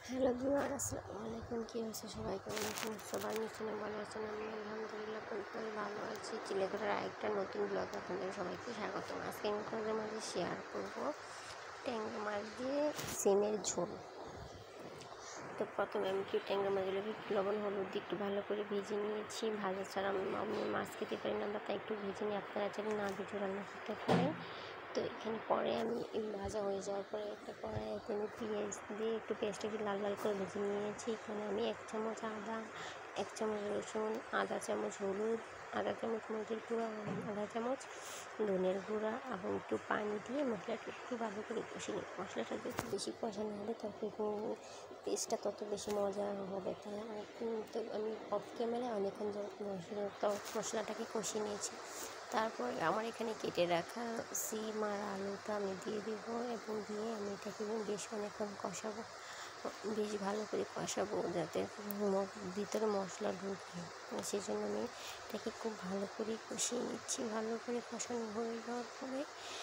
Hello viewer, আসসালামু আলাইকুম। কী হয়েছে সবাই? কেমন আছেন? সবাই নিশ্চয়ই ভালো আছেন। আমি আলহামদুলিল্লাহ খুবই ভালো আছি। চিলেকোঠার আরেকটা নতুন ব্লগ আপনাদের সবাইকে স্বাগতম। আজকে আমি আপনাদের মাঝে শেয়ার করবো ট্যাংরা মাছ দিয়ে সিমের ঝোল। তো প্রথমে আমি ট্যাংরা মাছগুলোকে লবণ হলুদ দিয়ে একটু ভালো করে ভেজে নিয়েছি। ভাজা ছাড়া আমি মাছ খেতে পারি না, বা তাই একটু ভেজে নিয়ে আপনারা চাইলে না ভেজে রান্না করতে পারেন। তো এখানে পরে আমি ভাজা হয়ে যাওয়ার পরে একটা কড়াইতে আমি পেঁয়াজ দিয়ে একটু পেঁয়াজটাকে লাল লাল করে ভেজে নিয়েছি। এখানে আমি 1 চামচ আদা, 1 চামচ রসুন, আধা চামচ হলুদ, আধা চামচ মরিচের গুঁড়া, আধা চামচ ধনের গুঁড়া এবং একটু পানি দিয়ে মশলাটা একটু ভালো করে কষিয়ে নিই। মশলাটা একটু বেশি কষানো হলে তরকারি টেস্টটা তত বেশি মজা হবে। তাই তো আমি অফ ক্যামেরায় অনেকক্ষণ মশলাটাকে কষিয়ে নিয়েছি। তারপর আমার এখানে কেটে রাখা সিম আর আলুটা আমি দিয়ে দেবো এবং দিয়ে আমি এটাকে বেশ অনেকক্ষণ কষাবো, বেশ ভালো করে কষাবো যাতে ভিতরে মশলা ঢুকে। সেই জন্য আমি এটাকে খুব ভালো করে কষিয়ে নিচ্ছি। ভালো করে কষানো হয়ে যাওয়ার পরে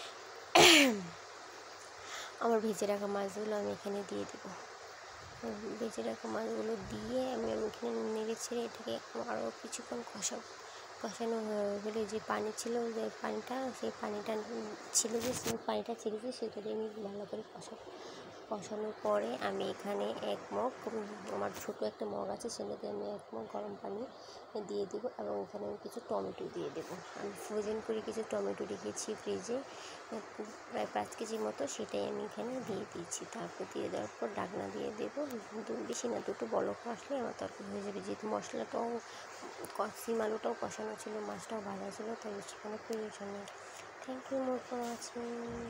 আমার ভেজে রাখা মাছগুলো আমি এখানে দিয়ে দেবো। ভেজে রাখা মাছগুলো দিয়ে আমি এখানে নেড়ে ছেড়ে এটাকে আরও কিছুক্ষণ কষানো হয়ে গেলে যে পানি ছিল, যে পানিটা সেই পানিটা ছিল যে সেই পানিটা ছেড়েছে, সেটা দিয়ে আমি ভালো করে কষানোর পরে আমি এখানে 1 মগ, আমার ছোটো একটা মগ আছে, সেটাতে আমি 1 মগ গরম পানি দিয়ে দেবো এবং এখানে আমি কিছু টমেটো দিয়ে দেবো। আমি ফ্রোজেন করে কিছু টমেটো রেখেছি ফ্রিজে, প্রায় 5 কেজির মতো, সেটাই আমি এখানে দিয়ে দিয়েছি। তারপর দিয়ে দেওয়ার পর ঢাকনা দিয়ে দেবো। বেশি না, 2টো বলক আসলে আমার তরকারি হয়ে যাবে। যেহেতু মশলাটাও সিম আলুটাও কষানো ছিল, মাছটাও ভাজা ছিল, তাই সেখানে প্রয়োজন নেই। Thank you more for watching.